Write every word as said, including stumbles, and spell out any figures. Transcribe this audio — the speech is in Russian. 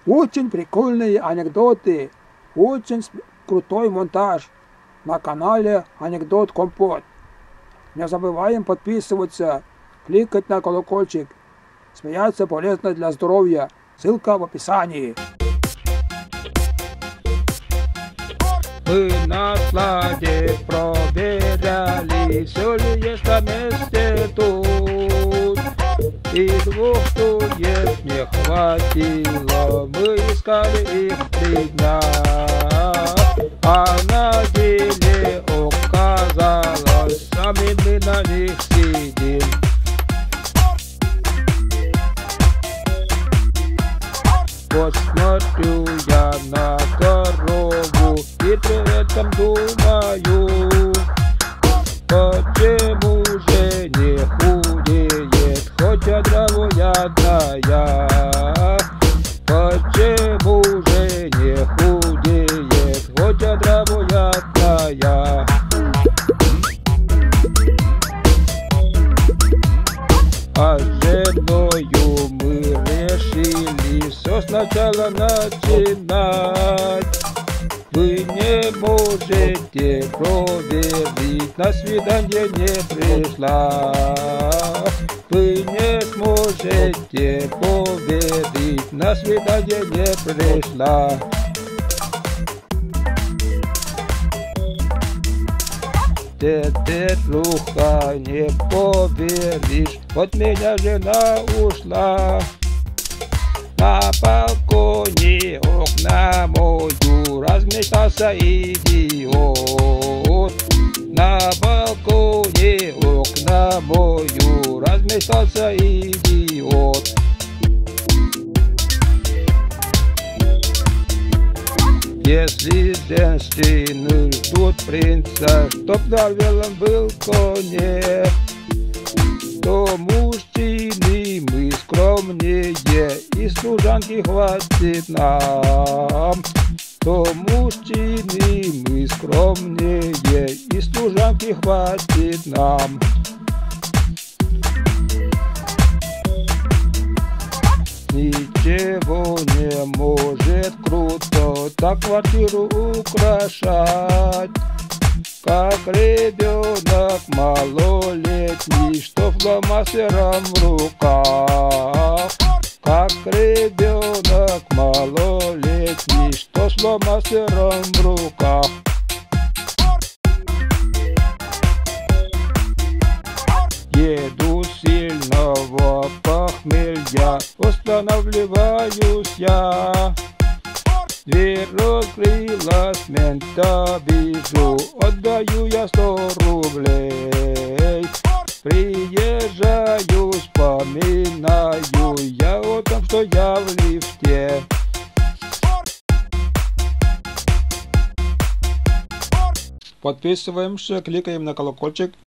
Очень прикольные анекдоты, очень крутой монтаж на канале Анекдот Компот. Не забываем подписываться, кликать на колокольчик. Смеяться полезно для здоровья. Ссылка в описании. Мы на складе проверяли, все ли есть на месте тут. И двух стульев не хватило, мы искали их три дня. А на деле оказалось, сами мы на них сидим. Вот смотрю я на корову и при этом думаю, почему же не худеет, хоть здравоядная? Почему же не худеет, хоть здравоядная? А с женою мы решили все сначала начинать. Вы не можете проверить, на свидание не пришла. Вы не сможете поверить, на свидание не пришла. Теперь, Руха, не поверишь, вот меня жена ушла. На балконе окна мою размечтался идиот. На балконе окна мою размечтался идиот. Если женщины ждут принца, чтоб на белом был коне, то мужчины мы скромнее, и служанки хватит нам. То мужчины мы скромнее, и служанки хватит нам. Ничего не может круто так квартиру украшать, как ребенок малолетний, что фломастером в руках. Как ребенок малолетний, что с фломастером в руках. Еду сильного похмелья, останавливаюсь я. Дверь раскрылась, мента вижу, отдаю я сто рублей. Приезжаю, вспоминаю я о том, что я в лифте. Подписываемся, кликаем на колокольчик.